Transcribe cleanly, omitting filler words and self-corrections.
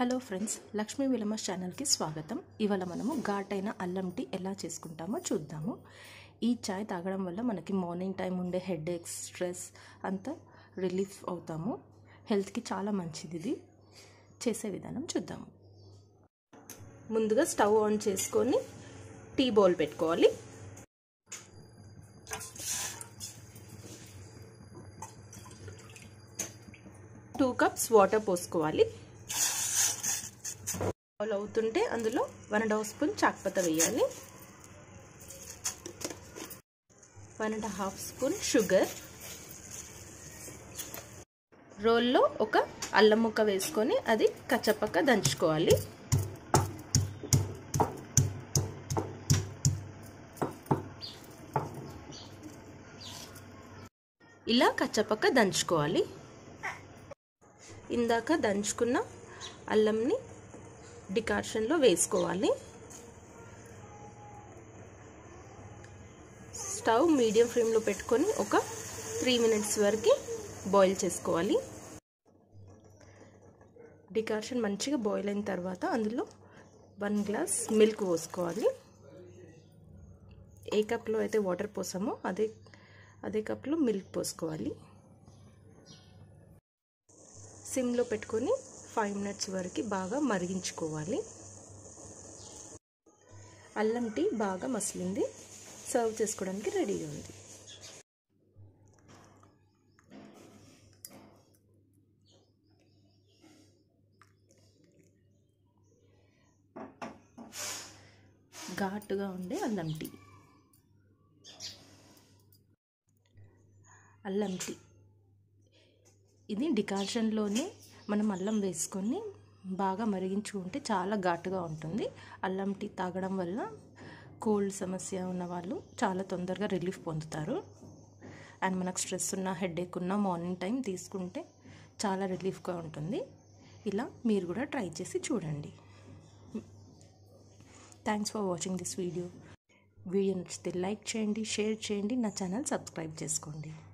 Hello friends, Lakshmi విలమస్ ఛానల్కి స్వాగతం. ఇవాళ మనము ఘాటైన అల్లం టీ ఎలా చేసుకుంటామో చూద్దాము. ఈ చాయ్ తాగడం వల్ల మనకి మార్నింగ్ టైం ఉండే హెడేక్స్, స్ట్రెస్ అంతా రిలీఫ్ అవుతాము. హెల్త్కి చాలా మంచిది. ఇది చేసే విధానం చూద్దాము. ముందుగా స్టవ్ ఆన్ చేసుకొని టీ బౌల్ పెట్టుకోవాలి. టూ కప్స్ వాటర్ పోసుకోవాలి. బాయిల్ అవుతుంటే అందులో 1.5 స్పూన్ చాక్పత్త వేయాలి, 1.5 స్పూన్ షుగర్, రోల్లో ఒక అల్లం ముక్క వేసుకొని అది కచ్చపక్క దంచుకోవాలి. ఇలా కచ్చపక్క దంచుకోవాలి. ఇందాక దంచుకున్న అల్లంని డికాషన్లో వేసుకోవాలి. స్టవ్ మీడియం ఫ్లేమ్లో పెట్టుకొని ఒక 3 మినిట్స్ వరకు బాయిల్ చేసుకోవాలి. డికాషన్ మంచిగా బాయిల్ అయిన తర్వాత అందులో 1 గ్లాస్ మిల్క్ పోసుకోవాలి. ఏ కప్లో అయితే వాటర్ పోసామో అదే కప్లో మిల్క్ పోసుకోవాలి. సిమ్లో పెట్టుకొని 5 మినిట్స్ వరకు బాగా మరిగించుకోవాలి. అల్లం టీ బాగా మసిలింది. సర్వ్ చేసుకోవడానికి రెడీగా ఉంది. ఘాటుగా ఉండే అల్లం టీ. అల్లం టీ ఇది డికాషన్లోనే మనం అల్లం వేసుకొని బాగా మరిగించుకుంటే చాలా ఘాటుగా ఉంటుంది. అల్లం టీ తాగడం వల్ల కోల్డ్ సమస్య ఉన్న వాళ్ళు చాలా తొందరగా రిలీఫ్ పొందుతారు. అండ్ మనకు స్ట్రెస్ ఉన్న, హెడేక్ ఉన్న మార్నింగ్ టైం తీసుకుంటే చాలా రిలీఫ్గా ఉంటుంది. ఇలా మీరు కూడా ట్రై చేసి చూడండి. Thanks for watching this video నచ్చితే లైక్ చేయండి, షేర్ చేయండి, నా ఛానల్ సబ్స్క్రైబ్ చేసుకోండి.